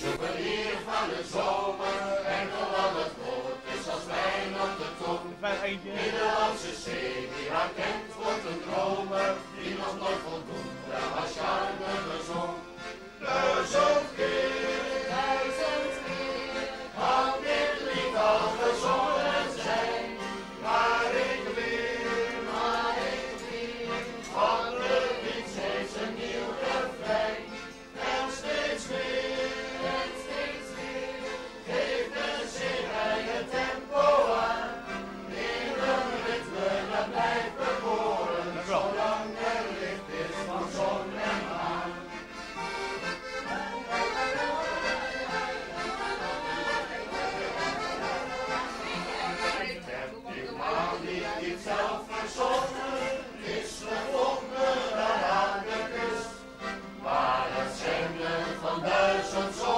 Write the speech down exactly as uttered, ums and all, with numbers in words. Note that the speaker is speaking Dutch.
Souvenir van de zomer, enkel al het woord is als wijn op de tong. Middellandse zee, die haar kent, wordt een dromer, die nog nooit voldoende als charme bezong. Duizend keer, duizend keer, had dit lied al gezongen zijn. Maar ik weer, maar ik weer, van de wind steeds een nieuw refrein. En steeds weer, en steeds weer, geeft de zee bij het tempo aan. In een ritme dat blijft bekoren, zolang er licht is van zon en maan. Ik heb ditmaal niet iets zelf verzonnen, is gevonden daar aan de kust. Maar het zingen van duizend zonnen